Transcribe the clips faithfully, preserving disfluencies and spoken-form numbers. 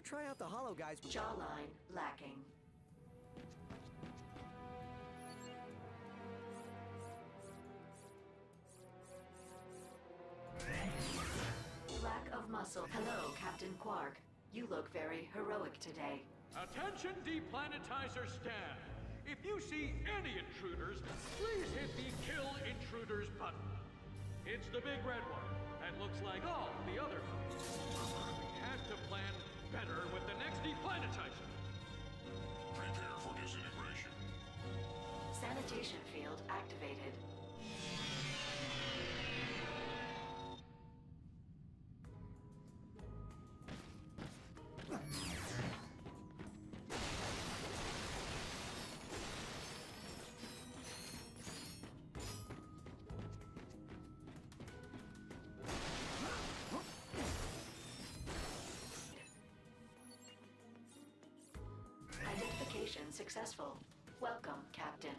try out the Hollow Guys? Jawline lacking. Lack of muscle. Hello, Captain Quark. You look very heroic today. Attention, Deplanetizer stand. If you see any intruders, please hit the Kill Intruders button. It's the big red one, and looks like all the other ones. We have to plan better with the next Deplanetizer. Prepare for disintegration. Sanitation field activated. Identification successful. Welcome, Captain.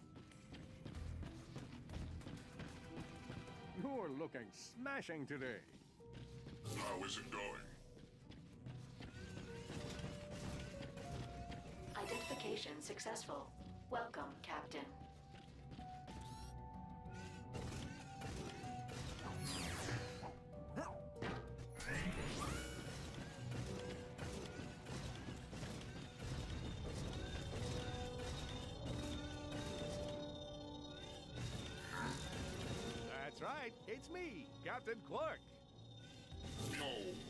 You're looking smashing today. How is it going? Identification successful. Welcome, Captain. That's right, it's me, Captain Clark. No.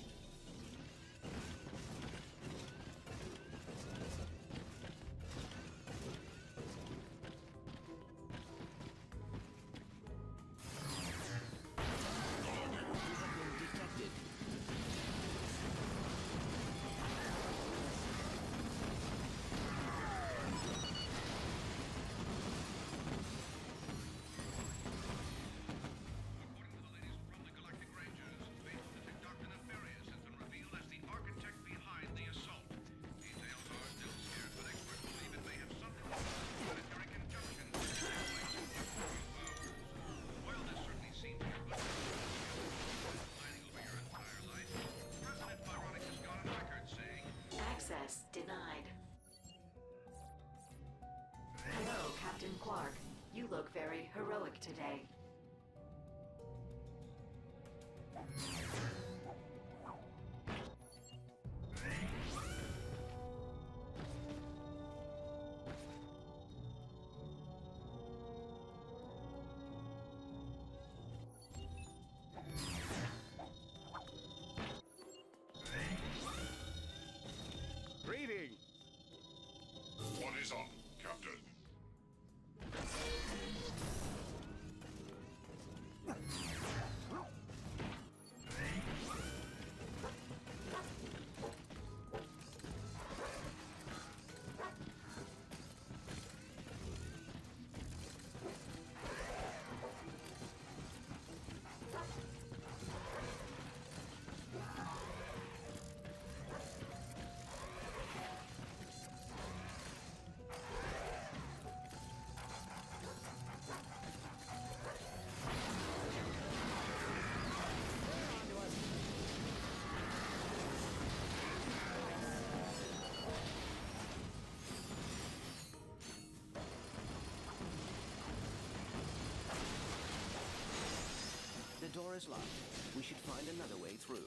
Access denied. Hello, Captain Quark. You look very heroic today. Greetings. What is up, Captain? The door is locked. We should find another way through.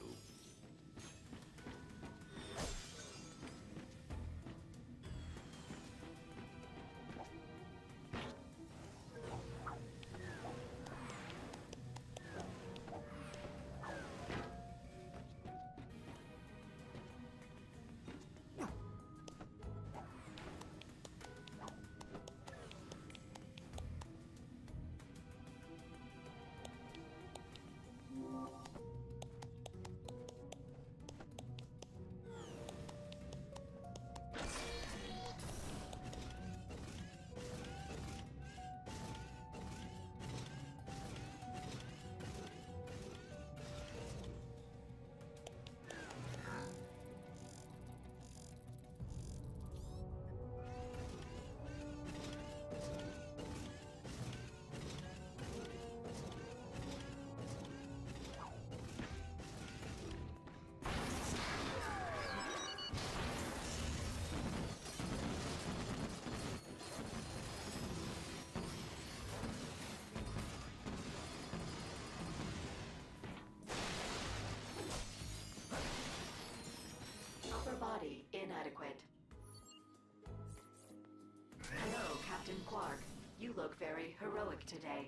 Captain Quark. You look very heroic today.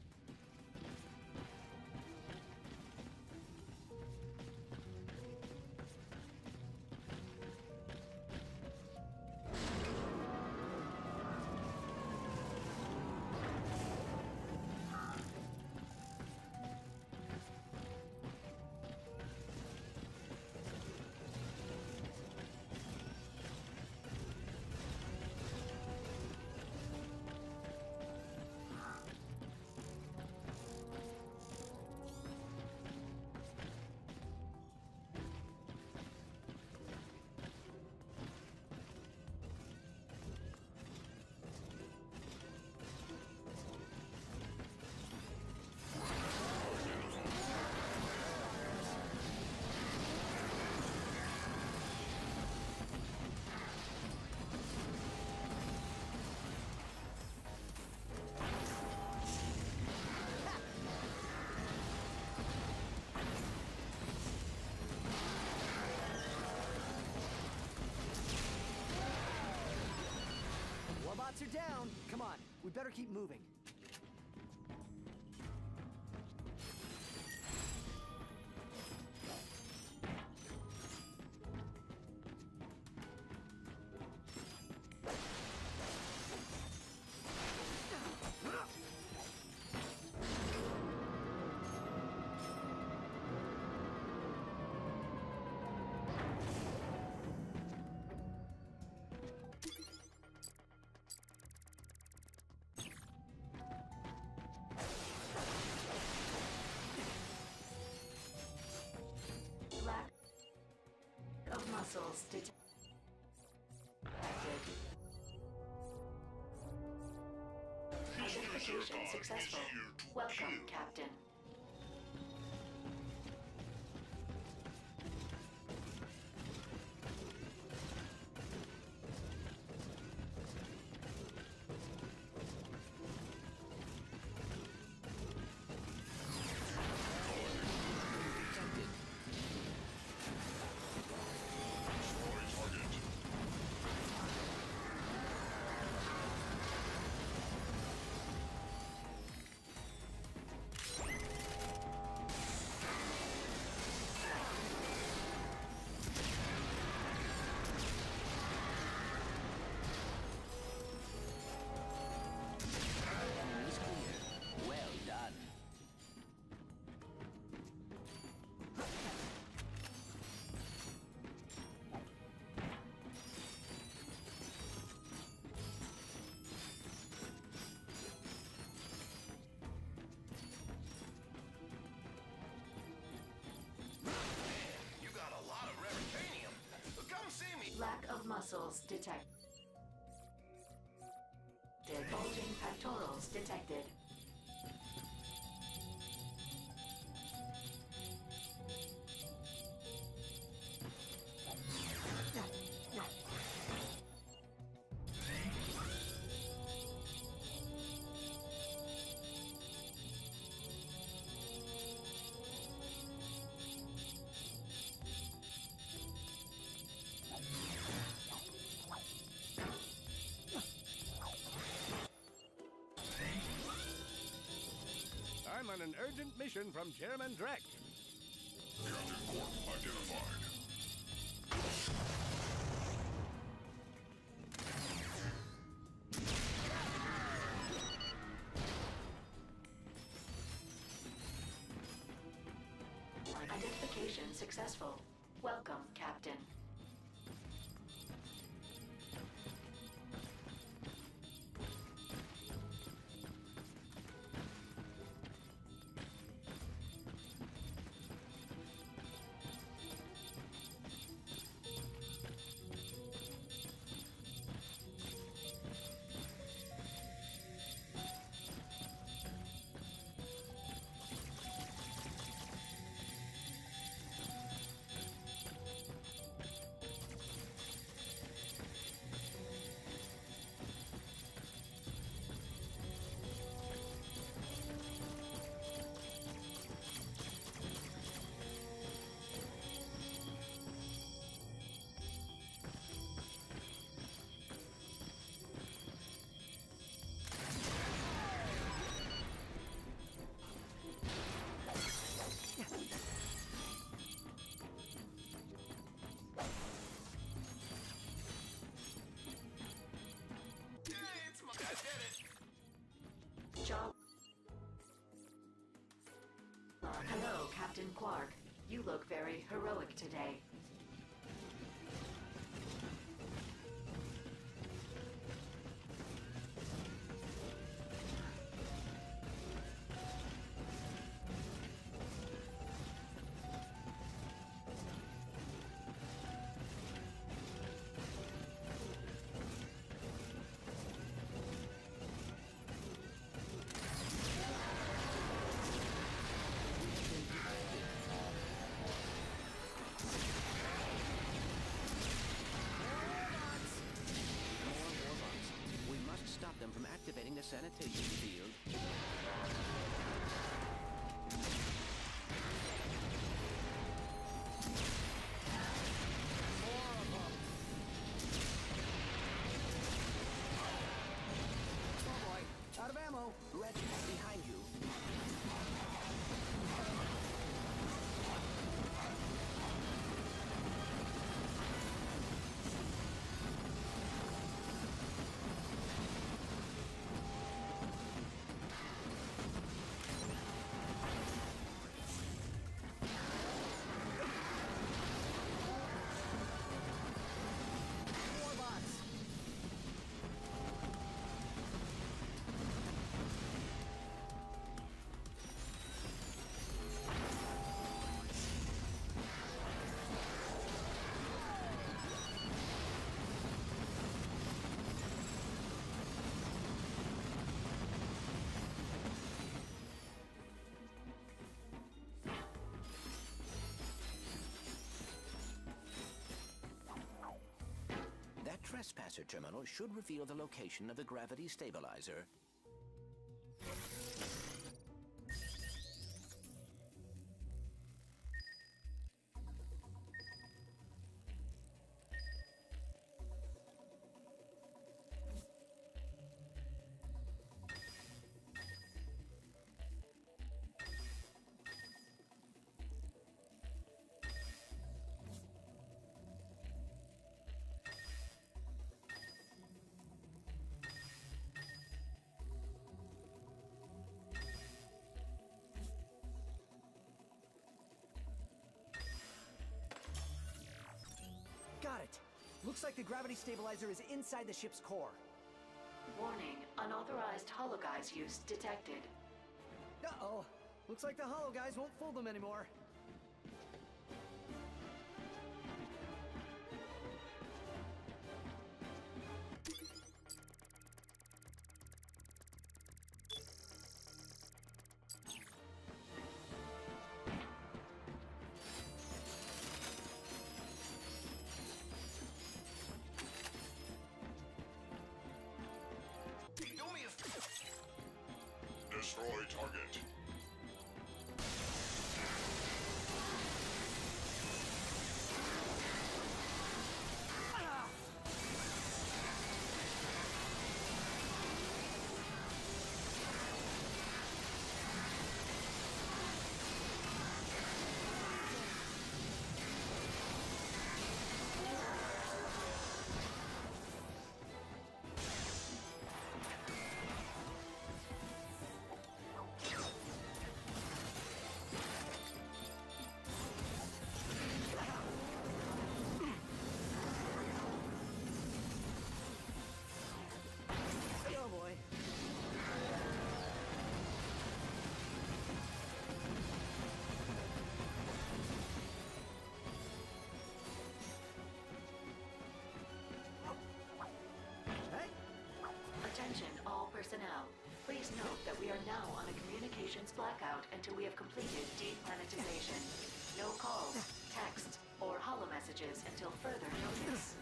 Robots are down. Come on, we better keep moving. Lack of muscles detected. Identification successful. Welcome, Captain. Lack of muscles detected. Bulging pectorals detected. I'm on an urgent mission from Chairman Drek. Captain Quark identified. Identification successful. Welcome, Captain. Quark, you look very heroic today. Them from activating the sanitation field. More of them. Oh boy, out of ammo. Ratchet, behind you. More bots. That trespasser terminal should reveal the location of the gravity stabilizer. Got it. Looks like the gravity stabilizer is inside the ship's core. Warning, unauthorized hologuise use detected. Uh-oh. Looks like the hollow guys won't fool them anymore. Destroy target. Oh boy. Hey, Attention all personnel. Please note that we are now on a communications blackout until we have completed deplanetization. No calls, text, or holomessages until further notice.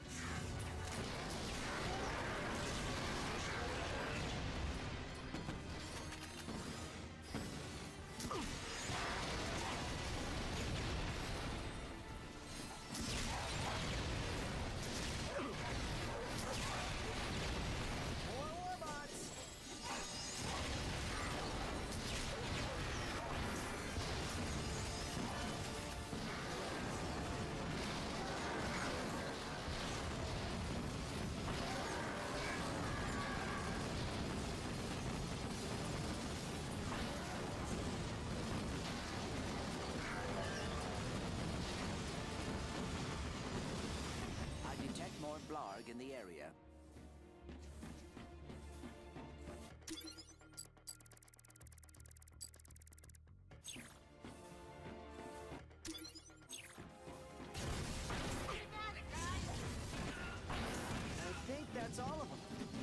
more warbots. bug in the area. I think that's all of them.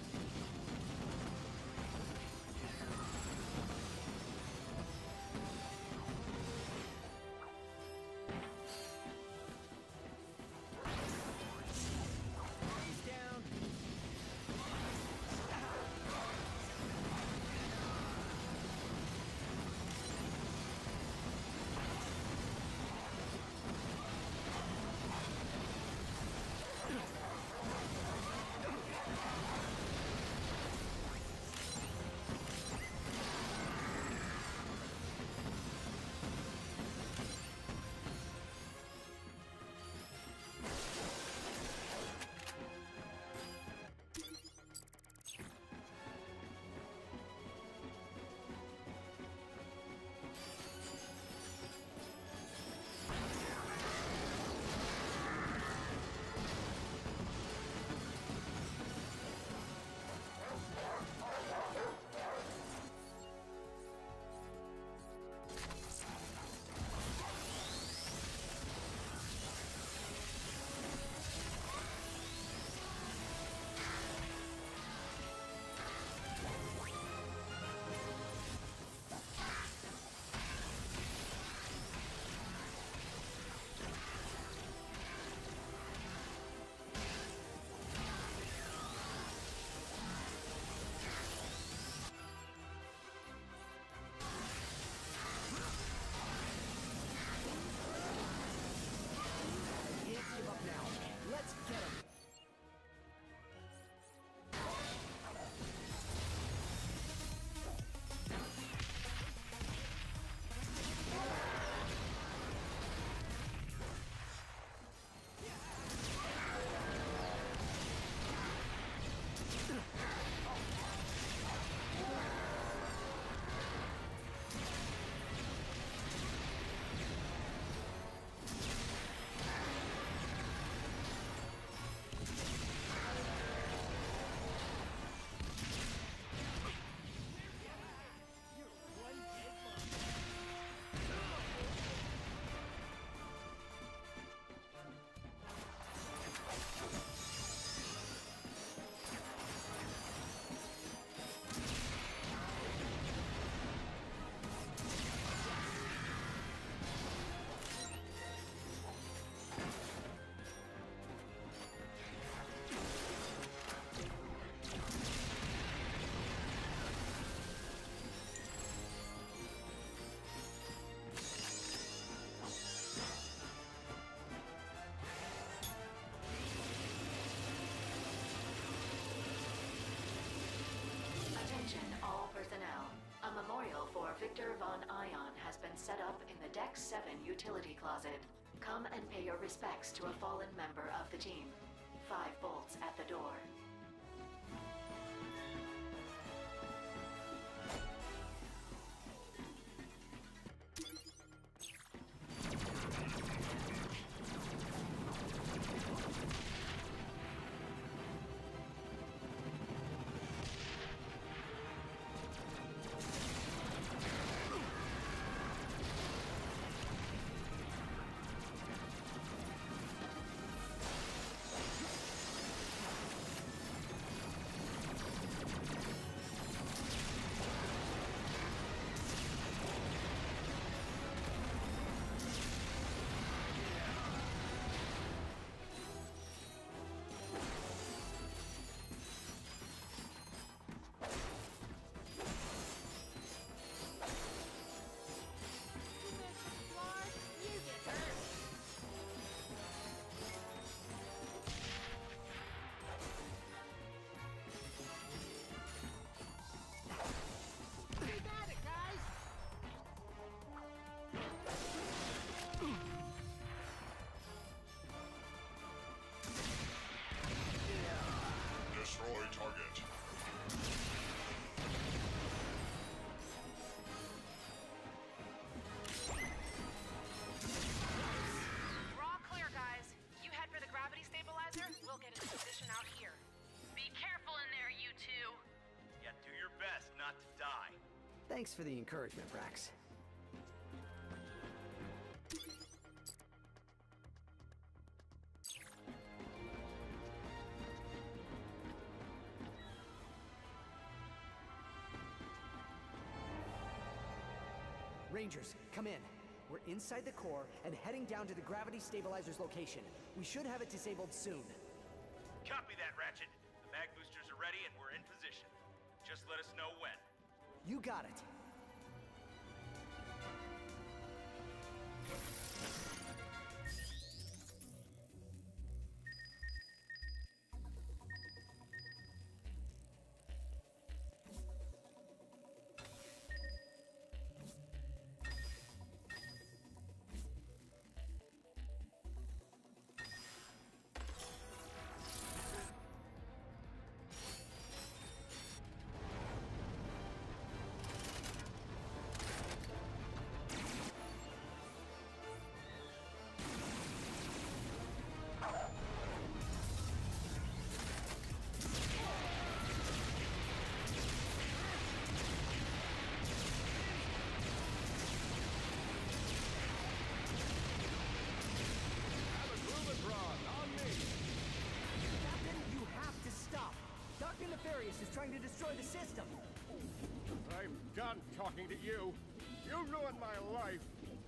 Victor Von Ion has been set up in the Deck seven utility closet. Come and pay your respects to a fallen member of the team. Five bolts at the door. Thanks for the encouragement, Brax. Rangers, come in. We're inside the core and heading down to the gravity stabilizer's location. We should have it disabled soon. Copy that, Ratchet. The mag boosters are ready and we're in position. Just let us know when. You got it. Is trying to destroy the system. I'm done talking to you. You ruined my life.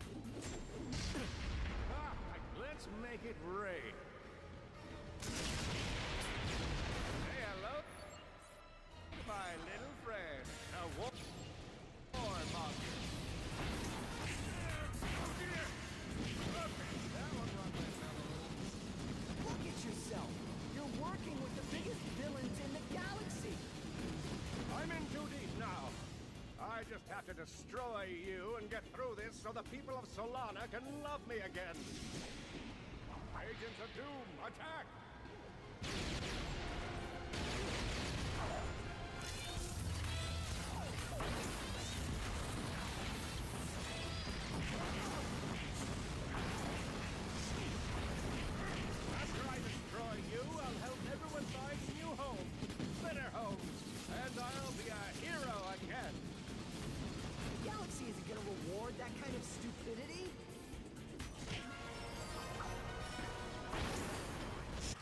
Ah, let's make it rain. Hey, hello. My little friend. A war monster. That one run my fellow. Look at yourself. You're working with the biggest villains in the galaxy. I'm in too deep now. I just have to destroy you and get through this so the people of Solana can love me again. Agents of Doom, attack! After I destroy you, I'll help everyone find new homes, better homes. And I'll be a hero again! The galaxy isn't gonna reward that kind of stupidity!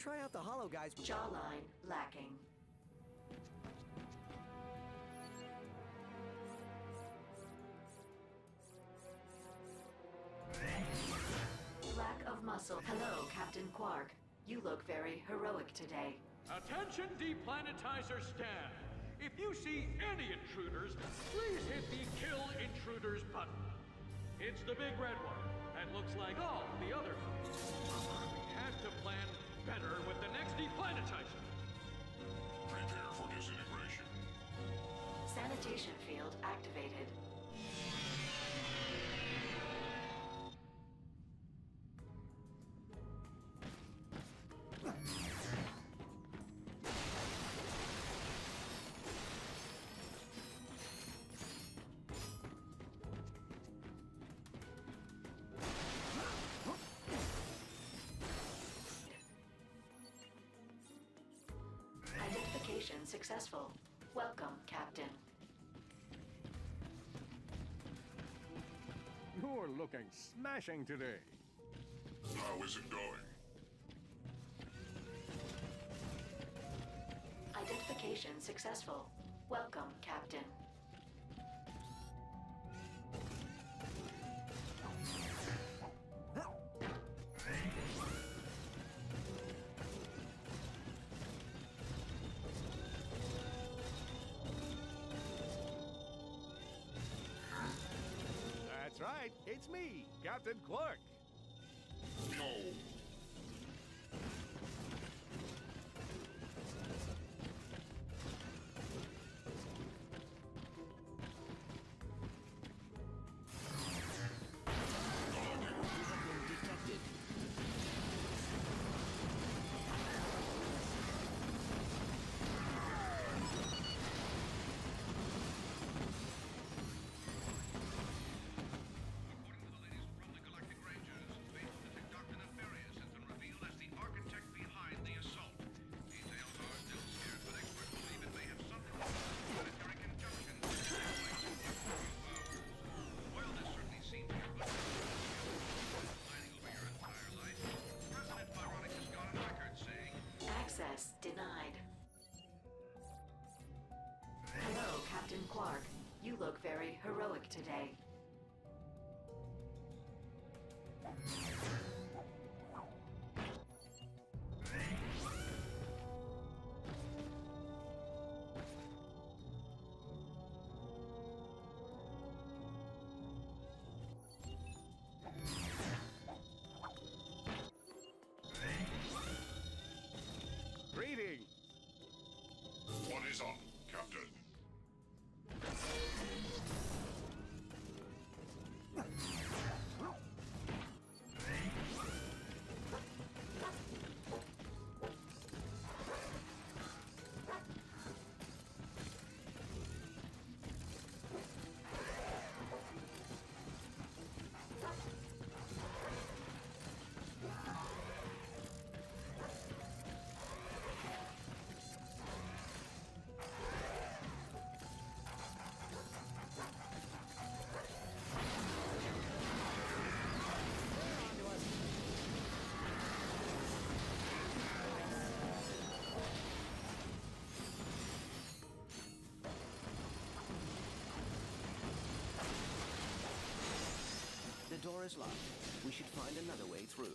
try out the holo guys. Jawline lacking. Lack of muscle. Hello, Captain Quark. You look very heroic today. Attention, Deplanetizer stand. If you see any intruders, please hit the Kill Intruders button. It's the big red one, and looks like all the other ones. We had to plan better with the next Deplanetizer. Prepare for disintegration. Sanitation field activated. Identification successful. Welcome, Captain. You're looking smashing today. How is it going? Identification successful. Welcome, Captain. That's right, it's me, Captain Quark. No. Detected. Access denied. Hello, Captain Quark. You look very heroic today. Greetings. What is up, Captain? The door is locked. We should find another way through.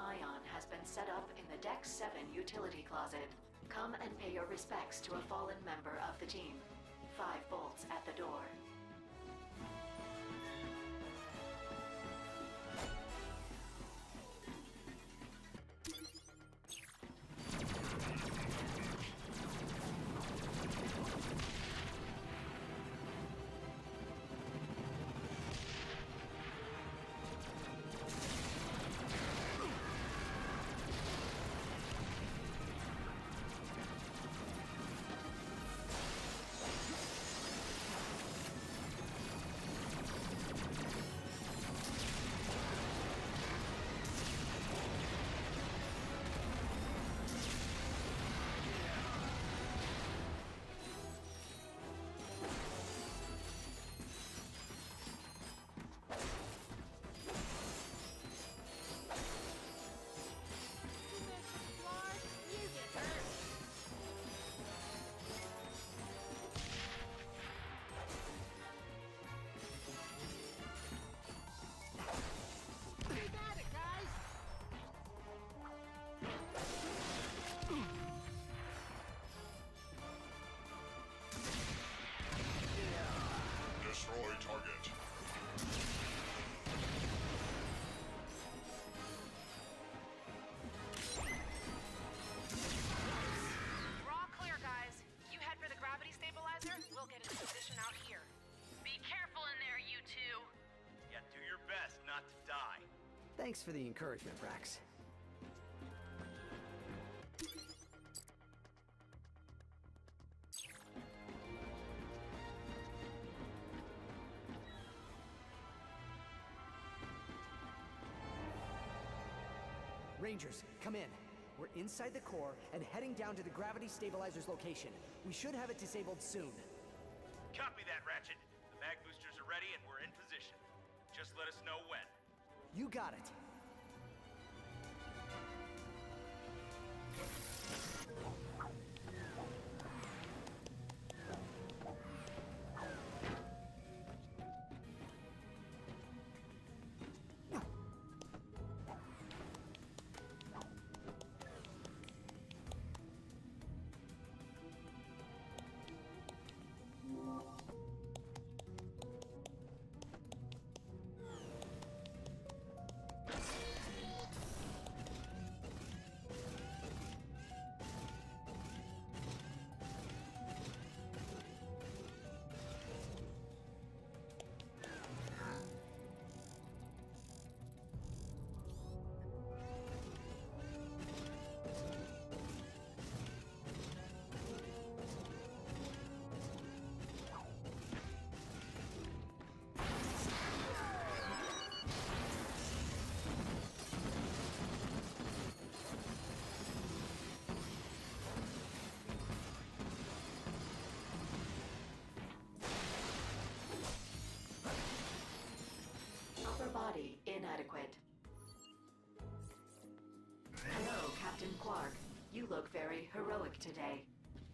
ion has been set up in the Deck seven utility closet. Come and pay your respects to a fallen member of the team. Five bolts at the door. Destroy target. We're all clear, guys. You head for the gravity stabilizer. We'll get into position out here. Be careful in there, you two. Yeah, do your best not to die. Thanks for the encouragement, Brax. Rangers, come in. We're inside the core and heading down to the gravity stabilizer's location. We should have it disabled soon. Copy that, Ratchet. The mag boosters are ready and we're in position. Just let us know when. You got it. Body inadequate. Hello, Captain Quark. You look very heroic today.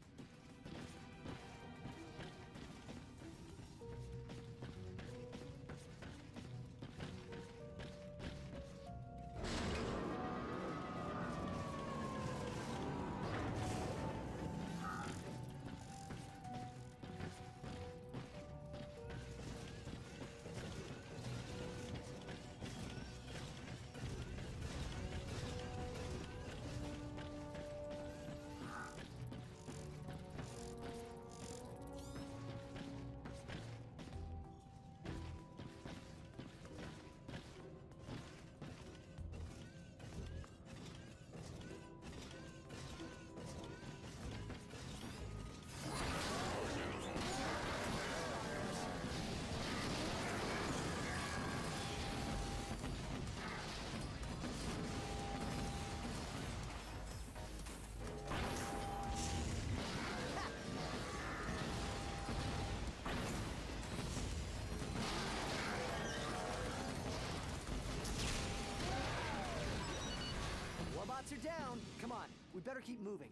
Warbots are down. Come on, we better keep moving.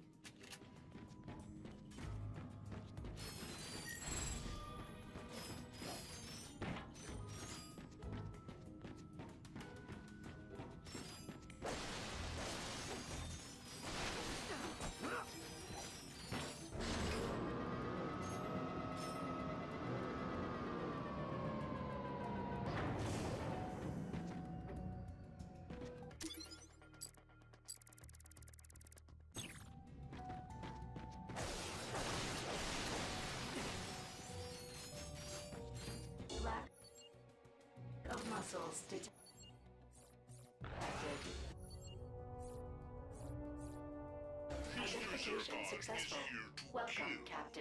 muscles detected. Identification successful. Welcome, Captain.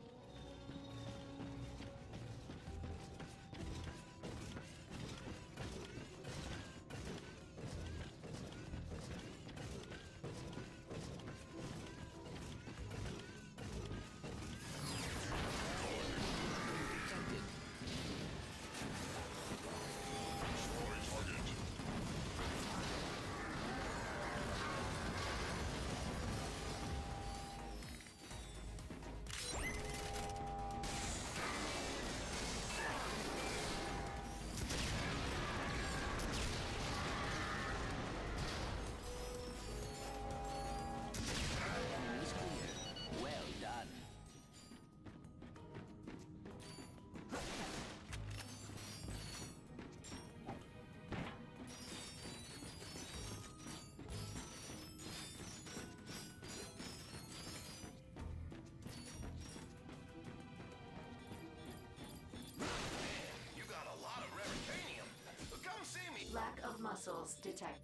Lack of muscles detected.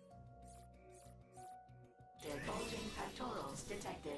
Bulging pectorals detected.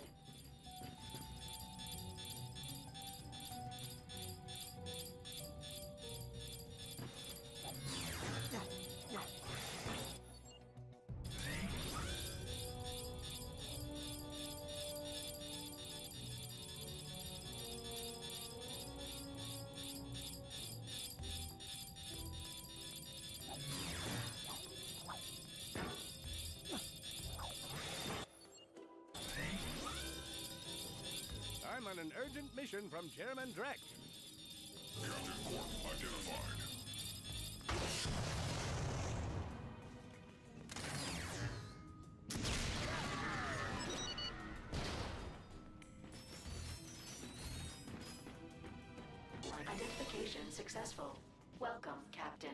I'm on an urgent mission from Chairman Drek. Captain Quark identified. Identification successful. Welcome, Captain.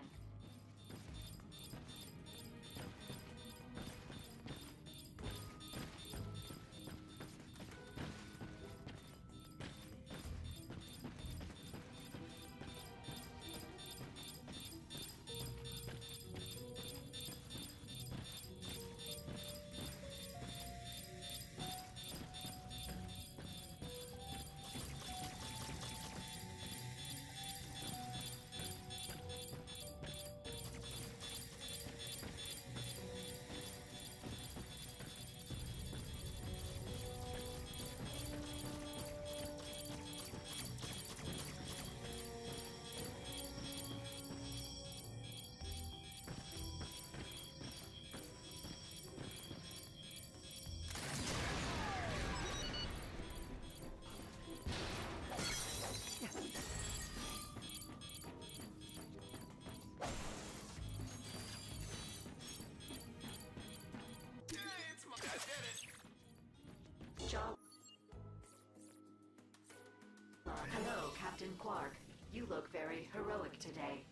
Job. Hello, Captain Quark. You look very heroic today.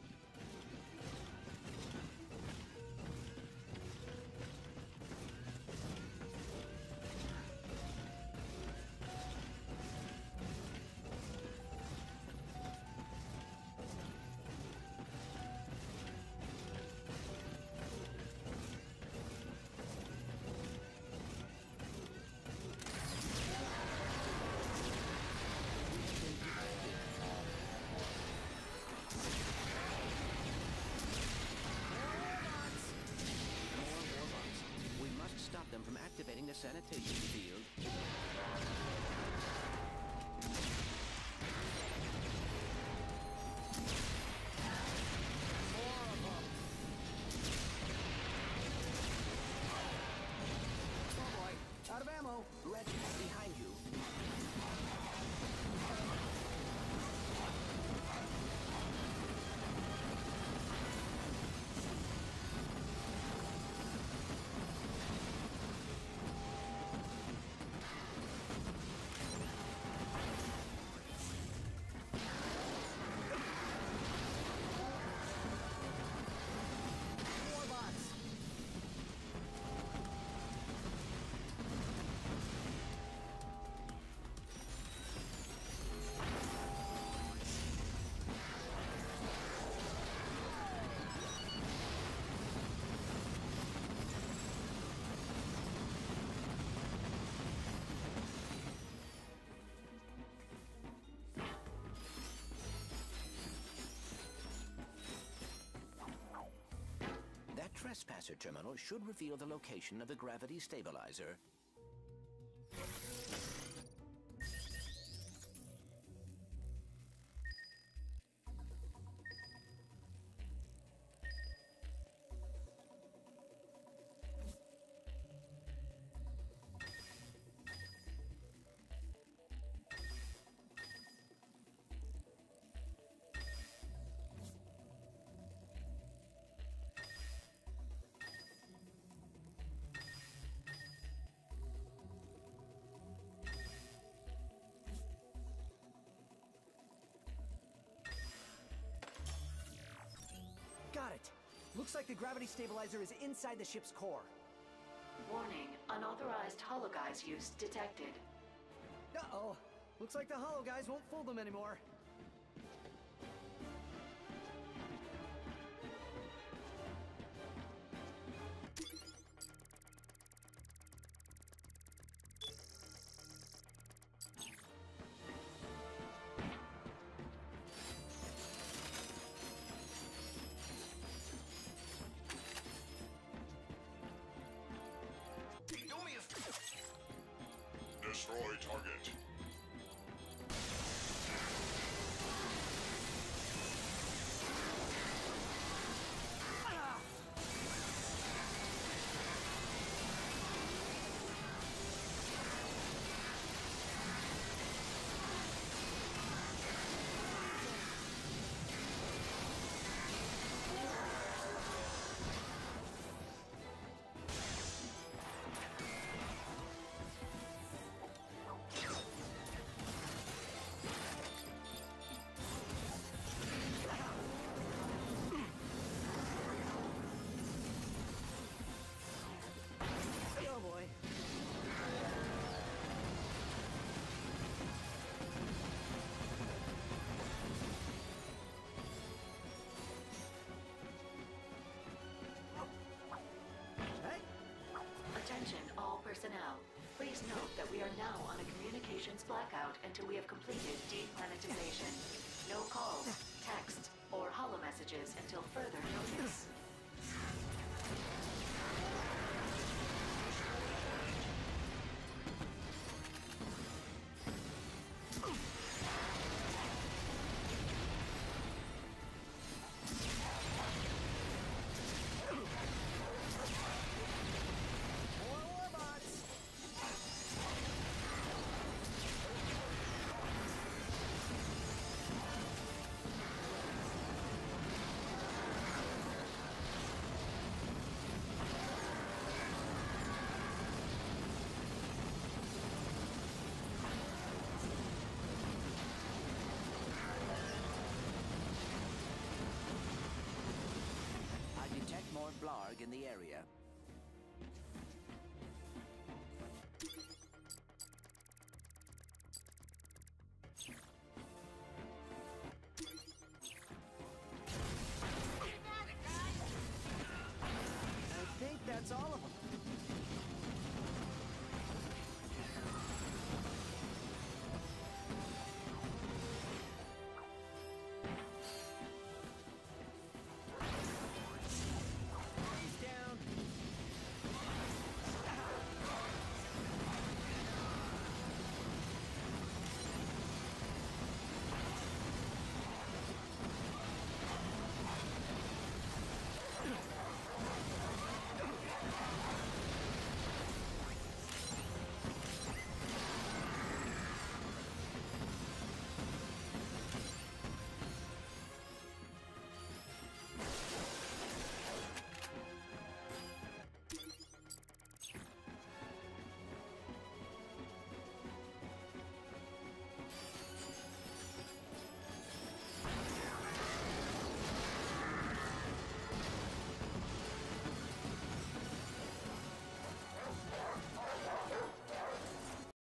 Them from activating the sanitation field. Oh boy, out of ammo. Ratchet, behind you. trespasser terminal should reveal the location of the gravity stabilizer. Got it. Looks like the gravity stabilizer is inside the ship's core. Warning, unauthorized hologuise use detected. Uh-oh. Looks like the holo guys won't fool them anymore. Destroy target. Oh boy. Hey, Attention all personnel. Please note that we are now on a communications blackout until we have completed deplanetization. No calls, text, or holomessages until further notice. more warbots. I detect more blarg in the area.